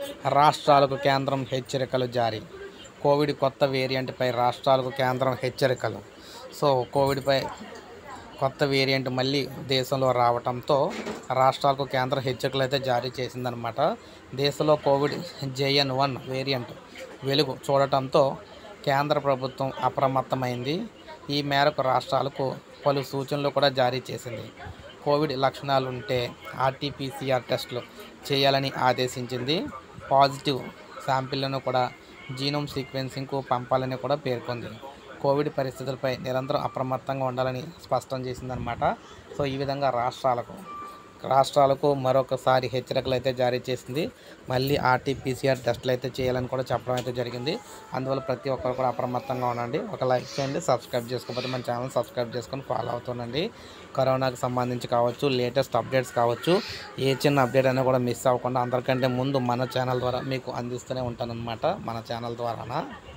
రాష్ట్రాలకు కేంద్రం హెచ్చరికలు జారీ. కోవిడ్ కొత్త వేరియంట్పై రాష్ట్రాలకు కేంద్రం హెచ్చరికలు. కోవిడ్పై కొత్త వేరియంట్ మళ్ళీ దేశంలో రావడంతో రాష్ట్రాలకు కేంద్రం హెచ్చరికలు అయితే జారీ చేసిందనమాట. దేశంలో కోవిడ్ JN.1 వేరియంట్ వెలుగు చూడటంతో కేంద్ర ప్రభుత్వం అప్రమత్తమైంది. ఈ మేరకు రాష్ట్రాలకు పలు సూచనలు కూడా జారీ చేసింది. కోవిడ్ లక్షణాలుంటే RT-PCR టెస్టులు చేయాలని ఆదేశించింది. పాజిటివ్ శాంపిళ్లను కూడా జీనోమ్ సీక్వెన్సింగ్కు పంపాలని కూడా పేర్కొంది. కోవిడ్ పరిస్థితులపై నిరంతరం అప్రమత్తంగా ఉండాలని స్పష్టం చేసిందనమాట. ఈ విధంగా రాష్ట్రాలకు మరొకసారి హెచ్చరికలు అయితే జారీ చేసింది. మళ్ళీ RT-PCR టెస్టులు అయితే చేయాలని కూడా చెప్పడం అయితే జరిగింది. అందువల్ల ప్రతి ఒక్కరు కూడా అప్రమత్తంగా ఉండండి. ఒక లైక్ చేయండి, సబ్స్క్రైబ్ చేసుకోకపోతే మన ఛానల్ సబ్స్క్రైబ్ చేసుకొని ఫాలో అవుతుండండి. కరోనాకు సంబంధించి కావచ్చు, లేటెస్ట్ అప్డేట్స్ కావచ్చు, ఏ చిన్న అప్డేట్ అయినా కూడా మిస్ అవ్వకుండా అందరికంటే ముందు మన ఛానల్ ద్వారా మీకు అందిస్తూనే ఉంటానన్నమాట. మన ఛానల్ ద్వారా